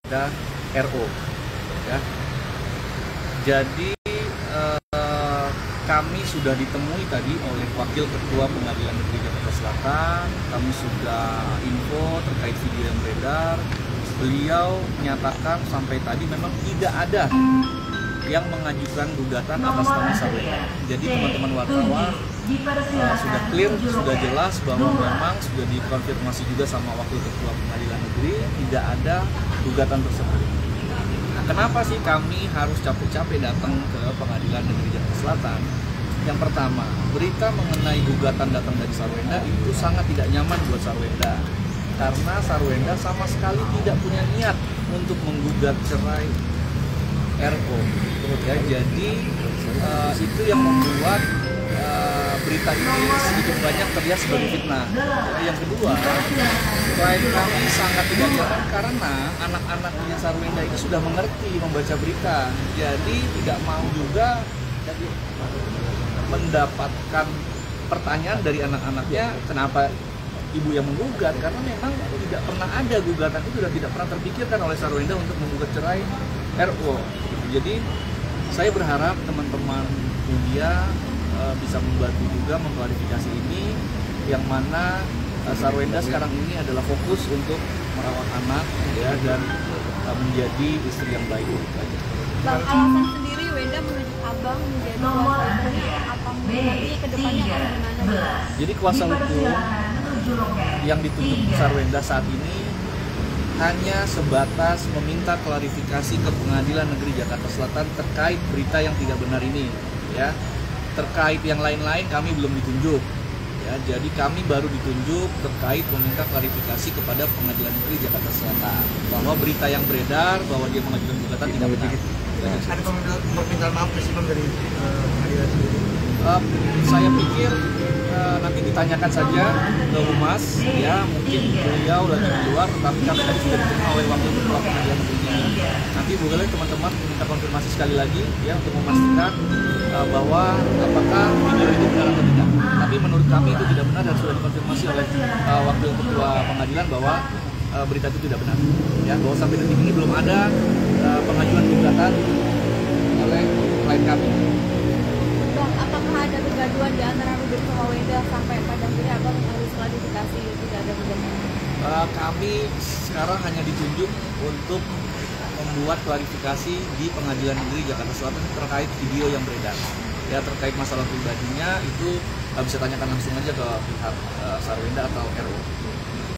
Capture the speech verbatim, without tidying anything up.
ada R O ya. Jadi eh, kami sudah ditemui tadi oleh Wakil Ketua Pengadilan Negeri Jakarta Selatan. Kami sudah info terkait video yang beredar. Beliau menyatakan sampai tadi memang tidak ada yang mengajukan gugatan atas nama Sarwenda. Jadi teman-teman wartawan uh, sudah clear, sudah jelas bahwa memang sudah dikonfirmasi juga sama Wakil Ketua Pengadilan Negeri tidak ada gugatan tersebut. Nah, kenapa sih kami harus capek-capek datang ke Pengadilan Negeri Jakarta Selatan? Yang pertama, berita mengenai gugatan datang dari Sarwenda itu sangat tidak nyaman buat Sarwenda. Karena Sarwenda sama sekali tidak punya niat untuk menggugat cerai R O, ya. Jadi uh, itu yang membuat uh, berita ini sedikit banyak terlihat sebagai fitnah. Nah, yang kedua, klien kami sangat tidak nyaman karena anak-anaknya Sarwenda itu sudah mengerti membaca berita, jadi tidak mau juga mendapatkan pertanyaan dari anak-anaknya kenapa ibu yang menggugat, karena memang tidak pernah ada gugatan itu dan tidak pernah terpikirkan oleh Sarwenda untuk menggugat cerai R O. Jadi saya berharap teman-teman media uh, bisa membantu juga mengklarifikasi ini, yang mana uh, Sarwenda sekarang ini adalah fokus untuk merawat anak ya, dan uh, menjadi istri yang baik. Bang, alasan sendiri Wenda menunjuk abang menjadi kuasa hukumnya, apa nantinya ke depannya akan gimana? Jadi kuasa hukum yang ditunjuk Sarwenda saat ini hanya sebatas meminta klarifikasi ke Pengadilan Negeri Jakarta Selatan terkait berita yang tidak benar ini, ya. Terkait yang lain-lain kami belum ditunjuk, ya. Jadi kami baru ditunjuk terkait meminta klarifikasi kepada Pengadilan Negeri Jakarta Selatan bahwa berita yang beredar bahwa dia mengajukan gugatan tidak benar. Ada permintaan maaf presiden dari uh, pengadilan sendiri? Uh, saya pikir uh, nanti ditanyakan saja ke Humas, ya, mungkin beliau lagi di luar, tetapi kami tadi sudah diterima oleh Wakil Ketua Pengadilan Negeri. Nanti boleh teman-teman minta konfirmasi sekali lagi, ya, untuk memastikan uh, bahwa apakah video itu benar atau tidak. Tapi menurut kami itu tidak benar dan sudah dikonfirmasi oleh uh, Wakil Ketua Pengadilan bahwa uh, berita itu tidak benar, ya, bahwa sampai detik ini belum ada uh, pengajuan gugatan oleh klien kami. Bang, apakah ada kegaduhan di antara Rubin sama Wenda sampai pada akhirnya abang harus klarifikasi tidak ada gugatan? Uh, kami sekarang hanya ditunjuk untuk membuat klarifikasi di Pengadilan Negeri Jakarta Selatan terkait video yang beredar. Ya, terkait masalah pribadinya itu uh, bisa tanyakan langsung aja ke pihak uh, Sarwenda atau R O.